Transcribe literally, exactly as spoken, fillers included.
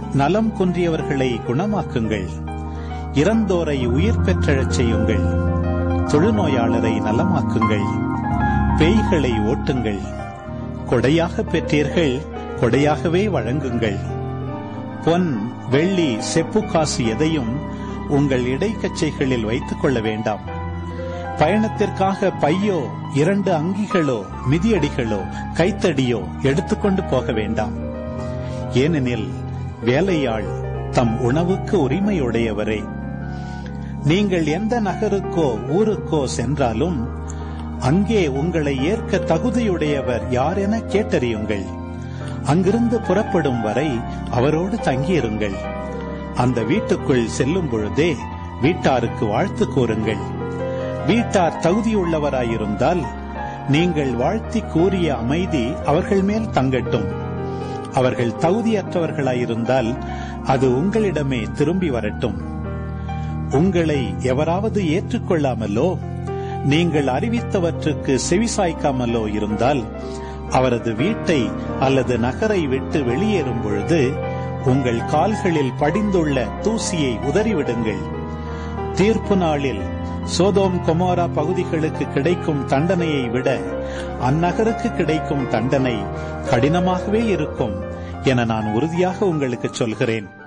நலம் குன்றியவர்களை குணமாக்குங்கள், இறந்தோரை உயிர் பெற்றெழச் செய்யுங்கள், தொழுநோயாளரை நலமாக்குங்கள், பேய்களை ஓட்டுங்கள். கொடையாக பெற்றீர்கள், கொடையாகவே வழங்குங்கள். பொன், வெள்ளி, செப்பு காசு எதையும் உங்கள் இடைக்கச்சைகளில் வைத்துக் கொள்ள வேண்டாம். பயணத்திற்காக பையோ, இரண்டு அங்கிகளோ, மிதியடிகளோ, கைத்தடியோ எடுத்துக்கொண்டு போக வேண்டாம். ஏனெனில் வேலையாள் தம் உணவுக்கு உரிமையுடையவரே. நீங்கள் எந்த நகருக்கோ ஊருக்கோ சென்றாலும் அங்கே உங்களை ஏற்க தகுதியுடையவர் யார் என கேட்டறியுங்கள். அங்கிருந்து புறப்படும் வரை அவரோடு தங்கியிருங்கள். அந்த வீட்டுக்குள் செல்லும் பொழுதே வீட்டாருக்கு வாழ்த்து கூறுங்கள். வீட்டார் தகுதியுள்ளவராயிருந்தால் நீங்கள் வாழ்த்தி கூறிய அமைதி அவர்கள் மேல் தங்கட்டும். அவர்கள் தகுதியற்றவர்களாயிருந்தால் அது உங்களிடமே திரும்பி வரட்டும். உங்களை எவராவது ஏற்றுக்கொள்ளாமலோ நீங்கள் அறிவித்தவற்றுக்கு செவிசாய்க்காமலோ இருந்தால் அவரது வீட்டை அல்லது நகரை விட்டு வெளியேறும் பொழுது உங்கள் கால்களில் படிந்துள்ள தூசியை உதறிவிடுங்கள். தீர்ப்பு நாளில் சோதோம் கொமோரா பகுதிகளுக்கு கிடைக்கும் தண்டனையை விட அந்நகருக்கு கிடைக்கும் தண்டனை கடினமாகவே இருக்கும் என நான் உறுதியாக உங்களுக்கு சொல்கிறேன்.